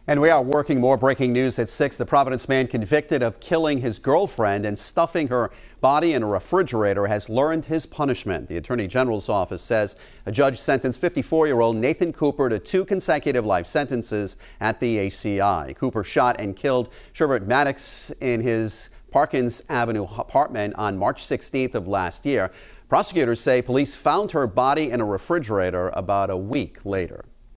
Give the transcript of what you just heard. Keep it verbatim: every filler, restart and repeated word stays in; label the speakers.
Speaker 1: And we are working more breaking news at six. The Providence man convicted of killing his girlfriend and stuffing her body in a refrigerator has learned his punishment. The Attorney General's office says a judge sentenced fifty-four-year-old Nathan Cooper to two consecutive life sentences at the A C I. Cooper shot and killed Sherbert Maddox in his Parkins Avenue apartment on March sixteenth of last year. Prosecutors say police found her body in a refrigerator about a week later.